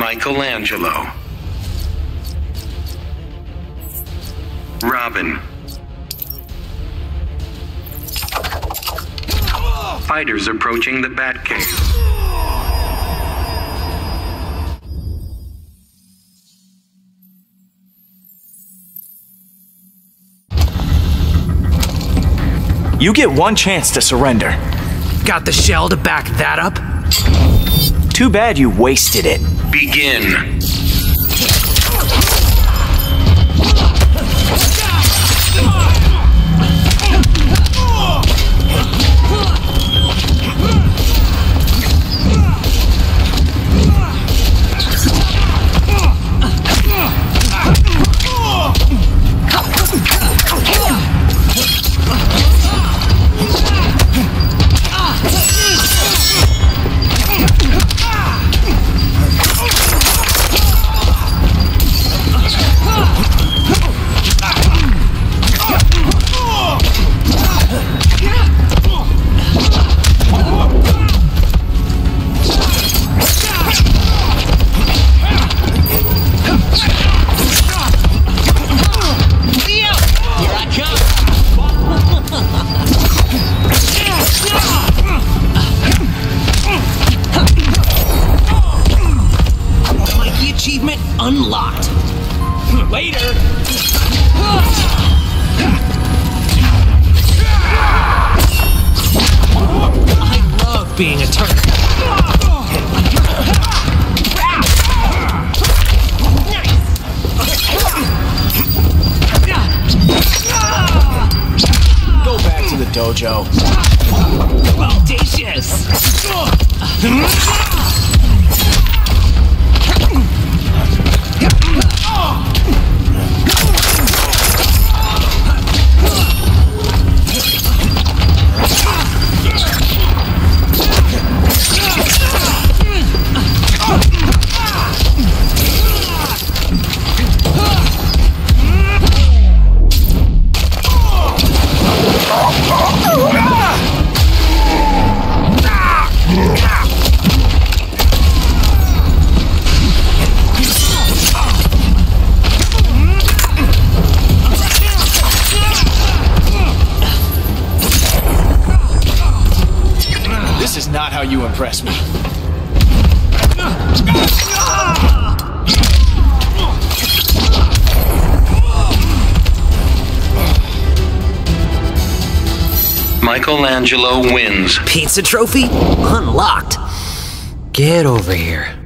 Michelangelo. Robin. Fighters approaching the Batcave. You get one chance to surrender. Got the shell to back that up? Too bad you wasted it. Begin. Unlocked. Later. I love being a turtle. Go back to the dojo. Audacious. This is not how you impress me. Michelangelo wins. Pizza trophy? Unlocked. Get over here.